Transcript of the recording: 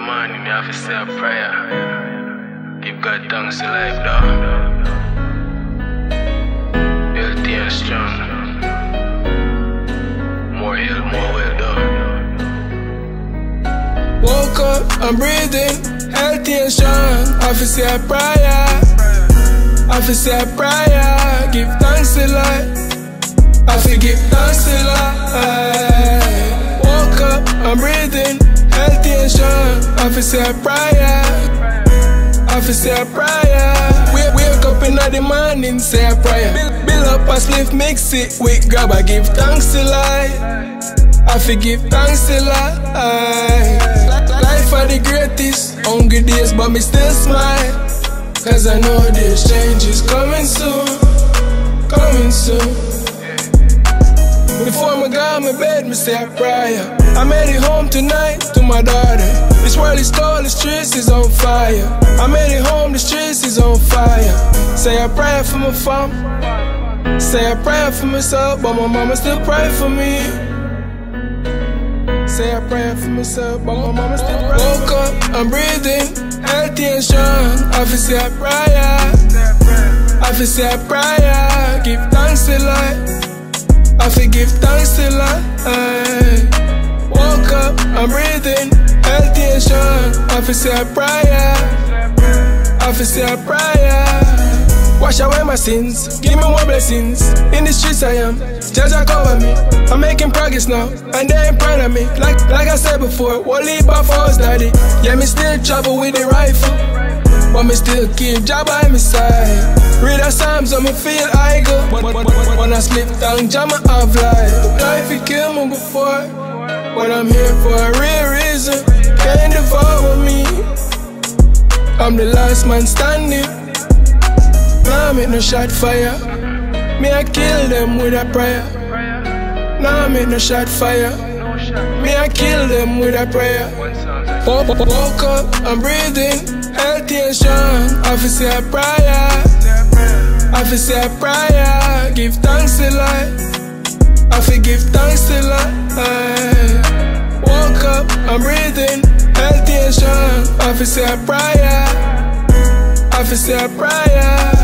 morning, you have to say a prayer. Give God thanks to life, though. Healthy and strong. More health, more well, though. Woke up, I'm breathing, healthy and strong. I have to say a prayer. I have to say a prayer. Give thanks to life. I have to give thanks to life. Woke up, I'm breathing, healthy and strong. I have to say a prayer. I have to say a prayer. Wake up in the morning, say a prayer. Build up a spliff, mix it with grab. I give thanks to life. I forgive thanks to life. Life are the greatest. Hungry days, but me still smile. Cause I know this change is coming soon. Coming soon. Before I go on my bed, me say a prayer. I made it home tonight to my daughter. This world is cold, the streets is on fire. I made it home, the streets is on fire. Say a prayer for my fam. Say a prayer for myself, but my mama still pray for me. Say a prayer for myself, but my mama still pray. Woke up, I'm breathing, healthy and strong. I have to say a prayer. I have to say a prayer. Give thanks to life. I forgive thanks to life. Woke up, I'm breathing, healthy and strong. I have to say a prayer. I have to say a prayer. Wash away my sins, give me more blessings. In the streets I am, Jaja cover me. I'm making progress now, and they ain't proud of me. Like I said before, we'll leave by force, daddy. Yeah, me still travel with the rifle, but me still keep job by my side. Read the Psalms, I'ma feel I go. When I slip down, jam my have life. Life it killed me before, but I'm here for a real reason. Can't devour me. I'm the last man standing. Now I make no shot fire. Me I kill them with a prayer. Now I make no shot fire. Me I kill them with a prayer. Woke up, I'm breathing, healthy and strong. I have to say a prayer. I have to say a prayer. Give thanks to life. I forgive thanks to life. Woke up, I'm breathing, healthy and strong. I have to say a prayer. I have to say a prayer.